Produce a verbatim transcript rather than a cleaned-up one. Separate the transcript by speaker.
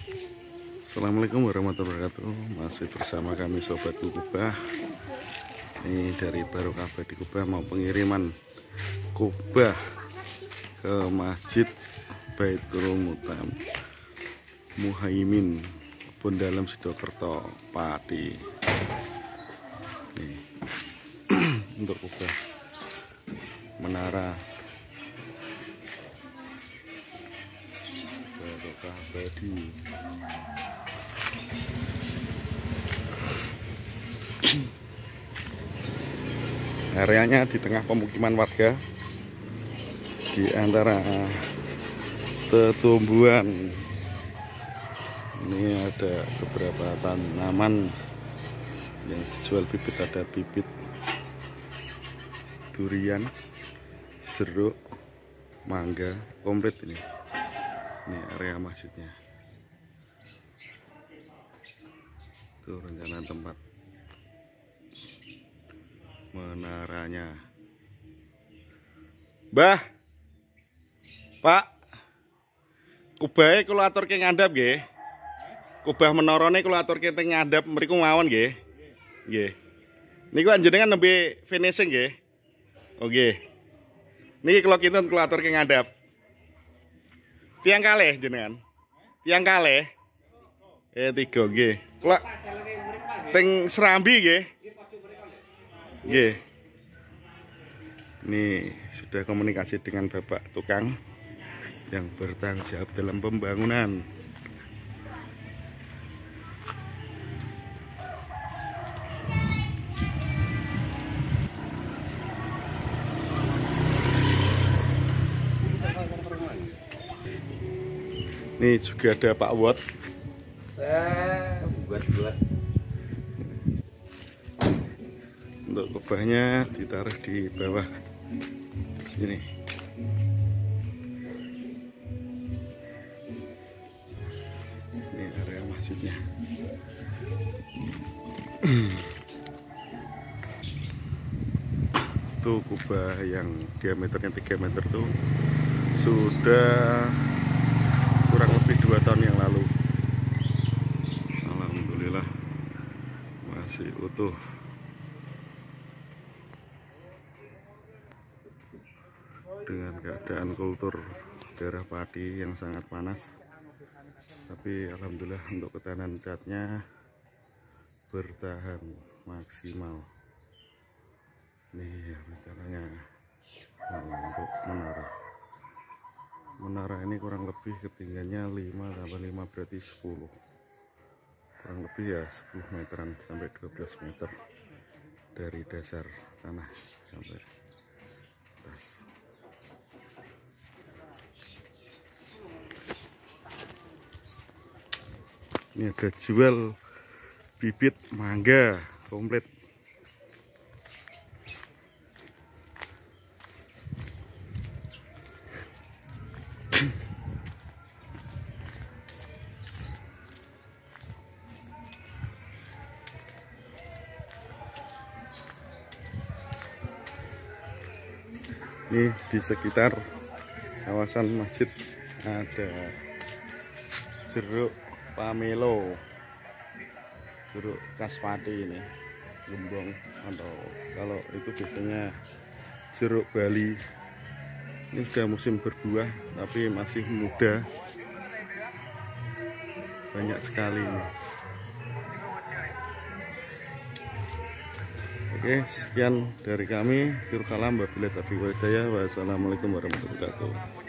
Speaker 1: Assalamualaikum warahmatullahi wabarakatuh. Masih bersama kami Sobat Kubah. Ini dari Barokah Abadi Kubah mau pengiriman kubah ke Masjid Baitul Mutam Muhaimin Kebun Dalam Sidokerto Pati. Nih, untuk kubah menara Barokah Abadi. Areanya di tengah pemukiman warga, di antara tetumbuhan. Ini ada beberapa tanaman yang dijual bibit, ada bibit durian, jeruk, mangga, komplit ini. Ini area masjidnya. Tuh rencana tempat menaranya. Mbah, Pak, kubahe kula aturke ngandhap nggih. Kubah menorone kula aturke teng ngandhap mriku mawon nggih. Nggih. Niku anjenengan nembe finishing nggih. Oh nggih. Niki kula kinten kula aturke ngandhap. Tiang kalih jenengan. Tiang kalih. Eh tiga nggih. Kula teng Serambi nggih. Nggih. Ini sudah komunikasi dengan Bapak tukang yang bertanggung jawab dalam pembangunan. Ini juga ada Pak Wot.
Speaker 2: Eh, buat-buat.
Speaker 1: Untuk kubahnya ditaruh di bawah sini. Ini area masjidnya. Tuh kubah yang diameternya tiga meter tuh sudah kurang lebih dua tahun yang lalu. Alhamdulillah masih utuh. Dengan keadaan kultur daerah Pati yang sangat panas, tapi alhamdulillah untuk ketahanan catnya bertahan maksimal. Nih rencananya untuk menara. Menara ini kurang lebih ketinggiannya lima tambah lima berarti sepuluh. Kurang lebih ya sepuluh meteran sampai dua belas meter dari dasar tanah sampai atas. Ini ada jual bibit mangga komplit. Ini di sekitar kawasan masjid ada jeruk pamelo, jeruk khas Pati ini, gembong, atau kalau itu biasanya jeruk Bali. Ini sudah musim berbuah tapi masih muda, banyak sekali ini. Oke, sekian dari kami. Salam wabillahi taufiq wal hidayah. Wassalamualaikum warahmatullahi wabarakatuh.